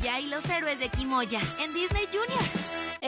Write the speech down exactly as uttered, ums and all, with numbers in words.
Bella y los héroes de Kimoya en Disney Junior.